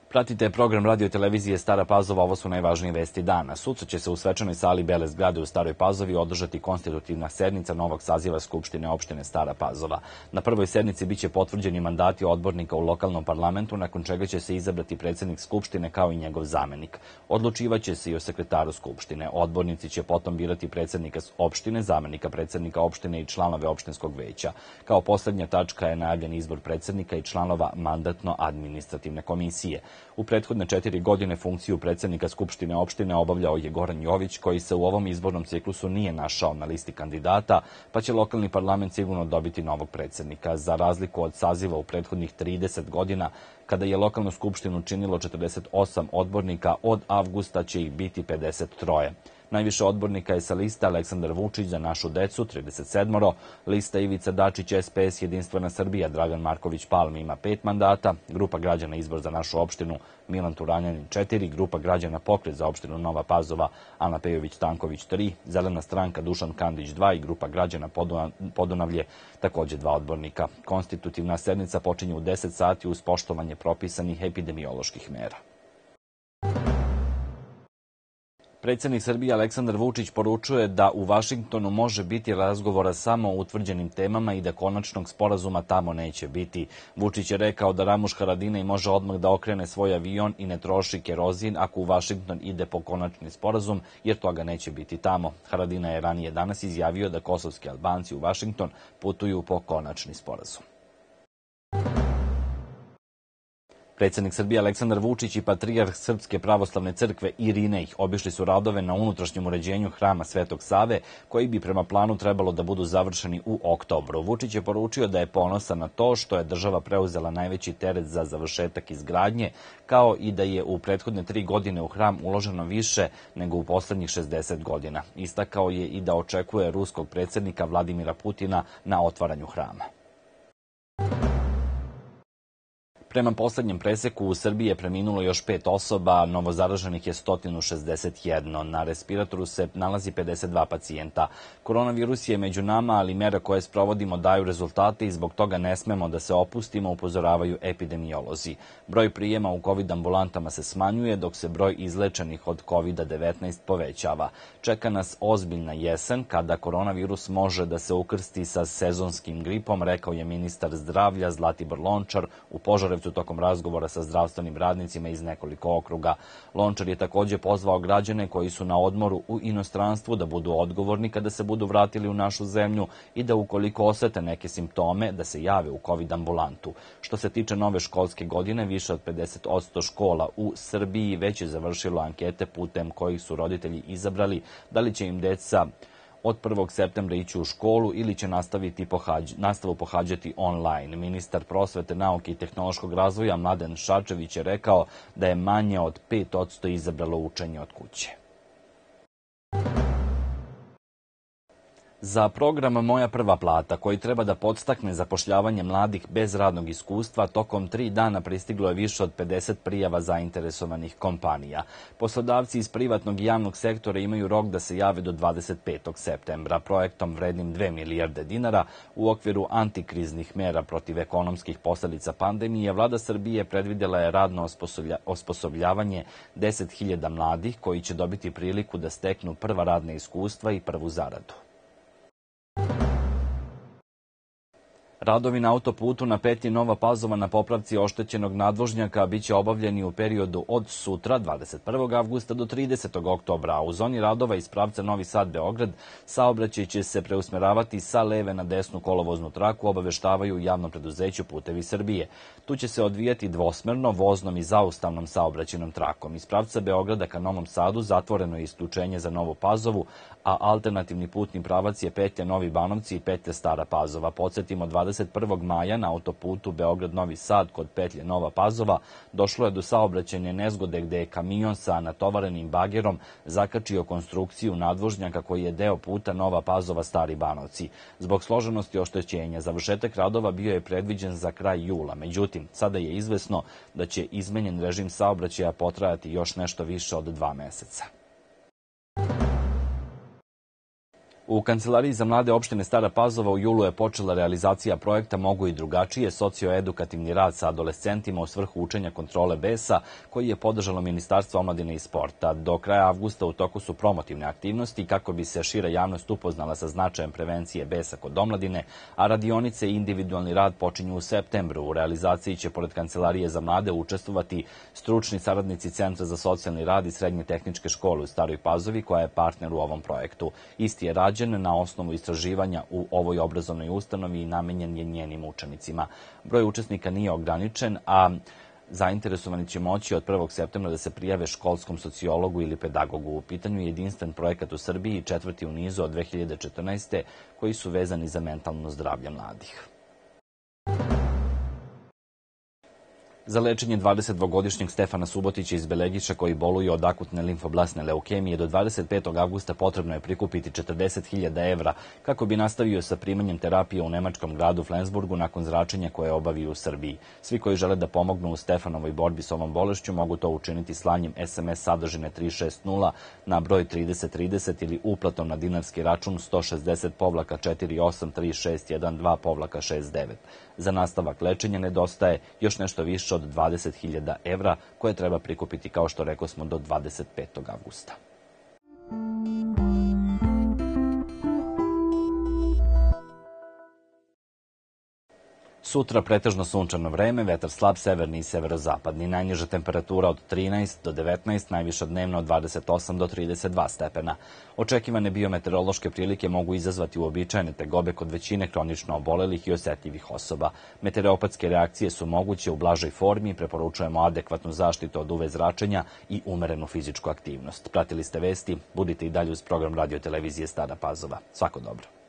Pratite program radio televizije Stara Pazova, ovo su najvažnije vesti dana. Sutra će se u svečanoj sali Bele zgrade u Staroj Pazovi održati konstitutivna sednica novog saziva Skupštine opštine Stara Pazova. Na prvoj sednici biće potvrđeni mandati odbornika u lokalnom parlamentu, nakon čega će se izabrati predsjednik Skupštine kao i njegov zamenik. Odlučivaće se i o sekretaru Skupštine. Odbornici će potom birati predsjednika opštine, zamenika predsjednika opštine i članove opštinskog veća. Kao poslednja tačka je najavljen izbor predsjednika i članova mandatno-administrativne komisije. U prethodne 4 godine funkciju predsjednika Skupštine opštine obavljao je Goran Jović, koji se u ovom izbornom ciklusu nije našao na listi kandidata, pa će lokalni parlament sigurno dobiti novog predsjednika. Za razliku od saziva u prethodnih 30 godina, kada je lokalnu skupštinu činilo 48 odbornika, od avgusta će ih biti 53. Najviše odbornika je sa liste Aleksandar Vučić za našu decu, 37, lista Ivica Dačić, SPS, Jedinstvena Srbija, Dragan Marković Palma ima 5 mandata, grupa građana Izbor za našu opštinu, Milan Turanjanin 4, grupa građana Pokret za opštinu Nova Pazova, Ana Pejović-Stanković 3, Zelena stranka Dušan Kandić 2 i grupa građana Podunavlje takođe 2 odbornika. Konstitutivna sednica počinje u 10 sati uz poštovanje propisanih epidemioloških mera. Predsjednik Srbije Aleksandar Vučić poručuje da u Vašingtonu može biti razgovora samo o utvrđenim temama i da konačnog sporazuma tamo neće biti. Vučić je rekao da Ramuš Haradinaj može odmah da okrene svoj avion i ne troši kerozin ako u Vašington ide po konačni sporazum, jer toga neće biti tamo. Haradinaj je ranije danas izjavio da kosovski Albanci u Vašington putuju po konačni sporazum. Predsjednik Srbije Aleksandar Vučić i patrijarh Srpske pravoslavne crkve Irinej obišli su radove na unutrašnjem uređenju hrama Svetog Save, koji bi prema planu trebalo da budu završeni u oktobru. Vučić je poručio da je ponosan na to što je država preuzela najveći teret za završetak izgradnje, kao i da je u prethodne 3 godine u hram uloženo više nego u poslednjih 60 godina. Istakao je i da očekuje ruskog predsjednika Vladimira Putina na otvaranju hrama. Prema poslednjem preseku u Srbiji je preminulo još 5 osoba, novozaraženih je 161. Na respiratoru se nalazi 52 pacijenta. Koronavirus je među nama, ali mere koje sprovodimo daju rezultate i zbog toga ne smemo da se opustimo, upozoravaju epidemiolozi. Broj prijema u COVID ambulantama se smanjuje, dok se broj izlečenih od COVID-19 povećava. Čeka nas ozbiljna jesen, kada koronavirus može da se ukrsti sa sezonskim gripom, rekao je ministar zdravlja Zlatibor Lončar u Požarevcu tokom razgovora sa zdravstvenim radnicima iz nekoliko okruga. Lončar je takođe pozvao građane koji su na odmoru u inostranstvu da budu odgovorni kada se budu vratili u našu zemlju i da ukoliko osete neke simptome da se jave u COVID ambulantu. Što se tiče nove školske godine, više od 50% škola u Srbiji već je završilo ankete putem kojih su roditelji izabrali da li će im deca od 1. septembra ići u školu ili će nastavu pohađati online. Ministar prosvete, nauke i tehnološkog razvoja Mladen Šarčević je rekao da je manje od 5% izabralo učenje od kuće. Za program Moja prva plata, koji treba da podstakne zapošljavanje mladih bez radnog iskustva, tokom 3 dana pristiglo je više od 50 prijava zainteresovanih kompanija. Poslodavci iz privatnog i javnog sektora imaju rok da se jave do 25. septembra. Projektom vrednim 2 milijarde dinara u okviru antikriznih mera protiv ekonomskih posledica pandemije, vlada Srbije predvidela je radno osposobljavanje 10.000 mladih koji će dobiti priliku da steknu prva radna iskustva i prvu zaradu. Radovi na autoputu na petlji Nova Pazova na popravci oštećenog nadvožnjaka biće obavljeni u periodu od sutra, 21. avgusta do 30. oktobra, a u zoni radova iz pravca Novi Sad-Beograd saobraćaj će se preusmeravati sa leve na desnu kolovoznu traku, obaveštavaju javnom preduzeću Putevi Srbije. Tu će se odvijati dvosmerno, voznom i zaustavnom saobraćajnom trakom. Iz pravca Beograda ka Novom Sadu zatvoreno je isključenje za Novu Pazovu, a alternativni putni pravac je petlja Novi Banovci i petlja Stara Pazova. Podsjetimo, 21. maja na autoputu Beograd-Novi Sad kod petlje Nova Pazova došlo je do saobraćajne nezgode gde je kamion sa natovarenim bagerom zakačio konstrukciju nadvožnjaka koji je deo puta Nova Pazova-Stari Banovci. Zbog složenosti oštećenja, završetak radova bio je predviđen za kraj jula. Međutim, sada je izvesno da će izmenjen režim saobraćaja potrajati još nešto više od 2 meseca. U Kancelariji za mlade opštine Stara Pazova u julu je počela realizacija projekta Mogu i drugačije, socioedukativni rad sa adolescentima u svrhu učenja kontrole besa, koji je podržalo Ministarstvo omladine i sporta. Do kraja avgusta u toku su promotivne aktivnosti kako bi se šira javnost upoznala sa značajem prevencije besa kod omladine, a radionice i individualni rad počinju u septembru. U realizaciji će pored Kancelarije za mlade učestvovati stručni saradnici Centra za socijalni rad i Srednje tehničke škole u Staroj Pazovi, koja je partner u ovom projektu. Isti je rađen na osnovu istraživanja u ovoj obrazovnoj ustanovi i namenjen je njenim učenicima. Broj učesnika nije ograničen, a zainteresovani će moći od 1. septembra da se prijave školskom sociologu ili pedagogu. U pitanju je jedinstven projekat u Srbiji i četvrti u nizu od 2014. koji su vezani za mentalno zdravlje mladih. Za lečenje 22-godišnjeg Stefana Subotića iz Belegiša, koji boluje od akutne limfoblasne leukemije, do 25. avgusta potrebno je prikupiti 40.000 evra kako bi nastavio sa primanjem terapije u nemačkom gradu Flensburgu nakon zračenja koje obavio u Srbiji. Svi koji žele da pomognu u Stefanovoj borbi s ovom bolešću mogu to učiniti slanjem SMS sadržine 360 na broj 3030 ili uplatom na dinarski račun 160-483612-69. Za nastavak lečenja nedostaje još nešto više od 20.000 evra koje treba prikupiti, kao što rekosmo, do 25. avgusta. Sutra pretežno sunčano vreme, vetar slab severni i severozapadni, najniža temperatura od 13 do 19, najviša dnevno od 28 do 32 stepena. Očekivane biometeorološke prilike mogu izazvati uobičajene tegobe kod većine hronično obolelih i osetljivih osoba. Meteoropatske reakcije su moguće u blažoj formi, preporučujemo adekvatnu zaštitu od UV zračenja i umerenu fizičku aktivnost. Pratili ste vesti, budite i dalje uz program Radio televizije Stara Pazova. Svako dobro.